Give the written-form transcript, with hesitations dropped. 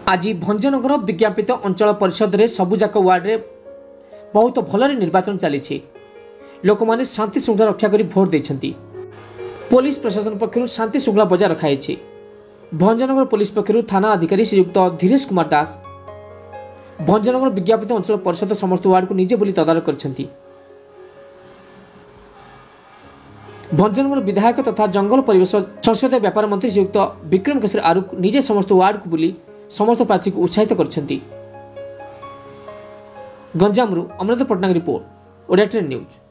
आज भंजनगर विज्ञापित अंचल परिषद में सबुजाक वार्ड में बहुत भल निर्वाचन चली लोक मैंने शांति श्रृंखला रक्षा कर भोट देते। पुलिस प्रशासन पक्षर शांति श्रृंखला बजाय रखाई। भंजनगर पुलिस पक्षर थाना अधिकारी श्रीयुक्त धीरेश कुमार दास भंजनगर विज्ञापित अंचल परिषद समस्त वार्ड को निजे बुली तदारख कर भंजनगर विधायक तथा जंगल परिवेश संसदीय व्यापार मंत्री श्रीयुक्त विक्रम केशरी आरुख निजे समस्त वार्ड को बुली समस्त प्रार्थी को उत्साहित कर। गंजामरू Amarendra Pattnaik report Odia trend news.